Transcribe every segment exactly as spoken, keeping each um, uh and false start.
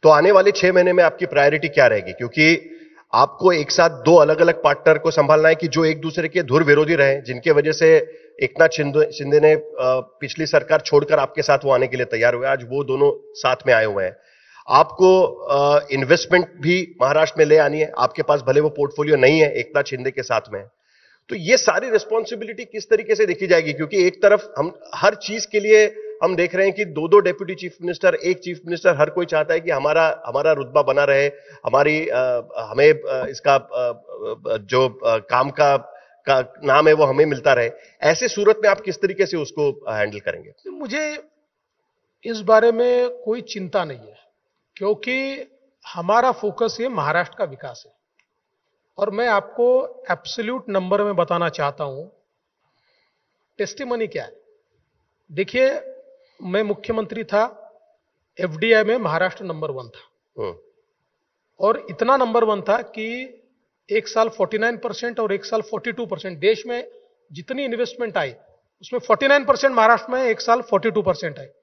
तो आने वाले छह महीने में आपकी प्रायोरिटी क्या रहेगी? क्योंकि आपको एक साथ दो अलग अलग पार्टनर को संभालना है कि जो एक दूसरे के धुर विरोधी रहे, जिनके वजह से एकनाथ शिंदे शिंदे ने पिछली सरकार छोड़कर आपके साथ वो आने के लिए तैयार हुए, आज वो दोनों साथ में आए हुए हैं। आपको इन्वेस्टमेंट भी महाराष्ट्र में ले आनी है, आपके पास भले वो पोर्टफोलियो नहीं है एकनाथ शिंदे के साथ में, तो ये सारी रिस्पॉन्सिबिलिटी किस तरीके से देखी जाएगी? क्योंकि एक तरफ हम हर चीज के लिए हम देख रहे हैं कि दो दो डेप्यूटी चीफ मिनिस्टर, एक चीफ मिनिस्टर, हर कोई चाहता है कि हमारा हमारा रुतबा बना रहे, हमारी आ, हमें आ, इसका आ, जो आ, काम का का नाम है वो हमें मिलता रहे। ऐसे सूरत में आप किस तरीके से उसको हैंडल करेंगे? मुझे इस बारे में कोई चिंता नहीं है, क्योंकि हमारा फोकस ये महाराष्ट्र का विकास है। और मैं आपको एब्सोल्यूट नंबर में बताना चाहता हूं, टेस्टिमनी क्या है। देखिए, मैं मुख्यमंत्री था, एफडीआई में महाराष्ट्र नंबर वन था, और इतना नंबर वन था कि एक साल उनचास परसेंट और एक साल बयालीस परसेंट, देश में जितनी इन्वेस्टमेंट आई उसमें उनचास परसेंट महाराष्ट्र में, एक साल बयालीस परसेंट आई।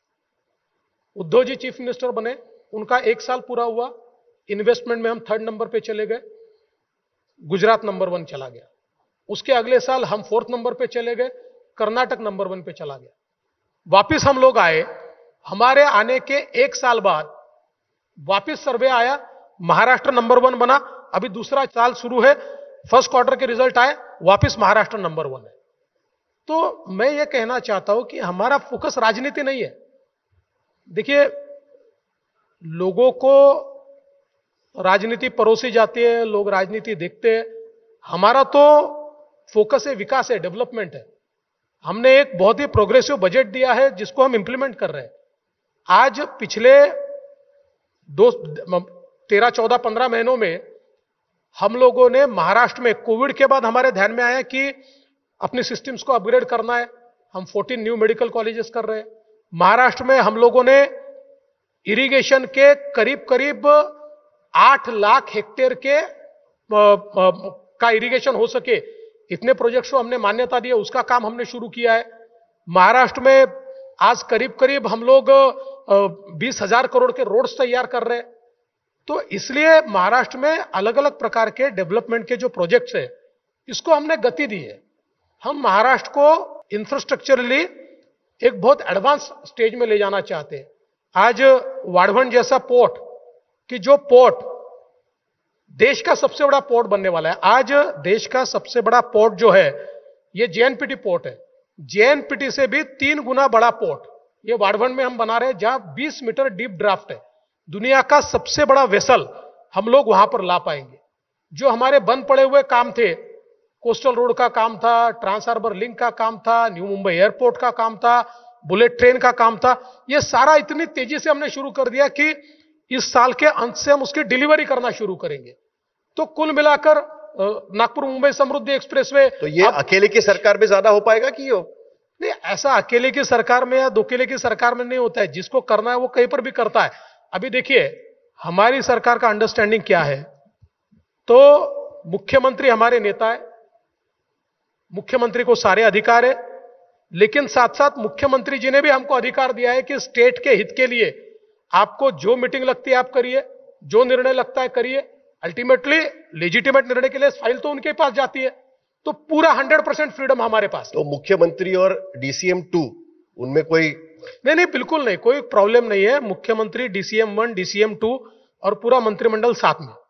उद्धव जी चीफ मिनिस्टर बने, उनका एक साल पूरा हुआ, इन्वेस्टमेंट में हम थर्ड नंबर पे चले गए, गुजरात नंबर वन चला गया। उसके अगले साल हम फोर्थ नंबर पे चले गए, कर्नाटक नंबर वन पे चला गया। वापिस हम लोग आए, हमारे आने के एक साल बाद वापिस सर्वे आया, महाराष्ट्र नंबर वन बना। अभी दूसरा साल शुरू है, फर्स्ट क्वार्टर के रिजल्ट आए, वापिस महाराष्ट्र नंबर वन है। तो मैं ये कहना चाहता हूं कि हमारा फोकस राजनीति नहीं है। देखिए, लोगों को राजनीति परोसी जाती है, लोग राजनीति देखते हैं, हमारा तो फोकस है विकास है, डेवलपमेंट है। हमने एक बहुत ही प्रोग्रेसिव बजट दिया है जिसको हम इंप्लीमेंट कर रहे हैं। आज पिछले दो तेरह चौदह पंद्रह महीनों में हम लोगों ने महाराष्ट्र में, कोविड के बाद हमारे ध्यान में आया कि अपनी सिस्टम्स को अपग्रेड करना है, हम चौदह न्यू मेडिकल कॉलेजेस कर रहे हैं। महाराष्ट्र में हम लोगों ने इरिगेशन के करीब करीब आठ लाख हेक्टेयर के आ, आ, का इरिगेशन हो सके, इतने प्रोजेक्ट्स को हमने मान्यता दी है, उसका काम हमने शुरू किया है। महाराष्ट्र में आज करीब करीब हम लोग बीस हजार करोड़ के रोड्स तैयार कर रहे हैं। तो इसलिए महाराष्ट्र में अलग अलग प्रकार के डेवलपमेंट के जो प्रोजेक्ट्स है, इसको हमने गति दी है। हम महाराष्ट्र को इंफ्रास्ट्रक्चरली एक बहुत एडवांस स्टेज में ले जाना चाहते हैं। आज वाढ़वण जैसा पोर्ट, कि जो पोर्ट देश का सबसे बड़ा पोर्ट बनने वाला है, आज देश का सबसे बड़ा पोर्ट जो है ये जेएनपीटी पोर्ट है। जेएनपीटी से भी तीन गुना बड़ा पोर्ट ये वाढ़वण में हम बना रहे हैं, जहां बीस मीटर डीप ड्राफ्ट है। दुनिया का सबसे बड़ा वेसल हम लोग वहां पर ला पाएंगे। जो हमारे बंद पड़े हुए काम थे, कोस्टल रोड का काम था, ट्रांस हार्बर लिंक का काम था, न्यू मुंबई एयरपोर्ट का काम था, बुलेट ट्रेन का काम था, ये सारा इतनी तेजी से हमने शुरू कर दिया कि इस साल के अंत से हम उसकी डिलीवरी करना शुरू करेंगे। तो कुल मिलाकर नागपुर मुंबई समृद्धि एक्सप्रेसवे, तो ये अकेले की सरकार में ज्यादा हो पाएगा कि हो? नहीं, ऐसा अकेले की सरकार में या दो अकेले की सरकार में नहीं होता है। जिसको करना है वो कहीं पर भी करता है। अभी देखिए, हमारी सरकार का अंडरस्टैंडिंग क्या है, तो मुख्यमंत्री हमारे नेता है, मुख्यमंत्री को सारे अधिकार है, लेकिन साथ साथ मुख्यमंत्री जी ने भी हमको अधिकार दिया है कि स्टेट के हित के लिए आपको जो मीटिंग लगती है आप करिए, जो निर्णय लगता है करिए। अल्टीमेटली लेजिटिमेट निर्णय के लिए फाइल तो उनके पास जाती है, तो पूरा हंड्रेड परसेंट फ्रीडम हमारे पास। तो मुख्यमंत्री और डीसीएम टू, उनमें कोई नहीं नहीं बिल्कुल नहीं, कोई प्रॉब्लम नहीं है। मुख्यमंत्री, डीसीएम वन, डीसीएम टू और पूरा मंत्रिमंडल साथ में।